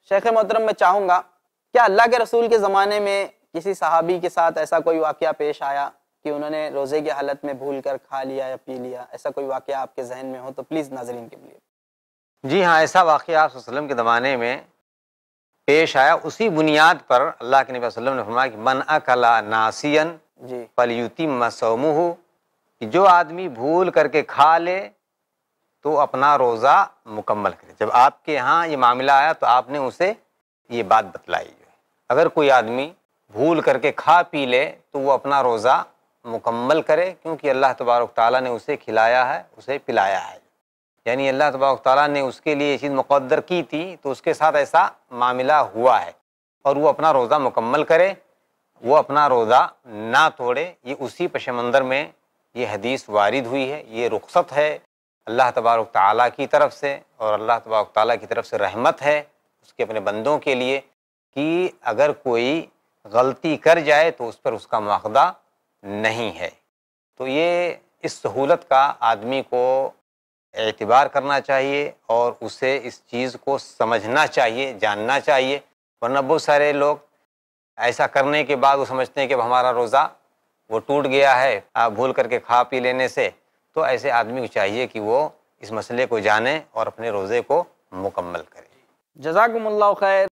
شیخ محترم میں چاہوں گا کیا اللہ کے رسول کے زمانے میں کسی صحابی کے ساتھ ایسا کوئی واقعہ پیش آیا کہ انہوں نے روزے کی حالت میں بھول کر کھا لیا یا پی لیا؟ ایسا کوئی واقعہ آپ کے ذہن میں ہو تو پلیز ناظرین کے لیے۔ جی ہاں، ایسا واقعہ آپ صلی اللہ علیہ وسلم کے زمانے میں پیش آیا۔ اسی بنیاد پر اللہ کے نبی صلی اللہ علیہ وسلم نے فرمایا کہ من اکل ناسیا جی فلیتم صومہ، کہ جو آدمی بھول کر کے کھا لے تو اپنا روزہ مکمل کرے۔ جب آپ کے ہاں یہ معاملہ آیا تو آپ نے اسے یہ بات بتلائی۔ اگر کوئی آدمی بھول کر کے کھا پی لے تو وہ اپنا روزہ مکمل کرے، کیونکہ اللہ تبارک تعالیٰ نے اسے کھلایا ہے، اسے پلایا ہے، یعنی اللہ تبارک تعالیٰ نے اس کے لیے یہ چیز مقدر کی تھی تو اس کے ساتھ ایسا معاملہ ہوا ہے، اور وہ اپنا روزہ مکمل کرے، وہ اپنا روزہ نہ توڑے۔ یہ اسی پس منظر میں یہ حدیث وارد ہوئی ہے، یہ رخصت ہے اللہ تبارک تعالیٰ کی طرف سے، اور اللہ تبارک تعالیٰ کی طرف سے رحمت ہے اس کے اپنے بندوں کے لیے کہ اگر کوئی غلطی کر جائے تو اس پر اس کا مواخذہ نہیں ہے۔ تو یہ اس سہولت کا آدمی کو اعتبار کرنا چاہیے اور اسے اس چیز کو سمجھنا چاہیے، جاننا چاہیے، ورنہ بہت سارے لوگ ایسا کرنے کے بعد وہ سمجھتے ہیں کہ اب ہمارا روزہ وہ ٹوٹ گیا ہے بھول کر کے کھا پی لینے سے۔ تو ایسے آدمی کو چاہیے کہ وہ اس مسئلے کو جانے اور اپنے روزے کو مکمل کرے۔ جزاکم اللہ خیر۔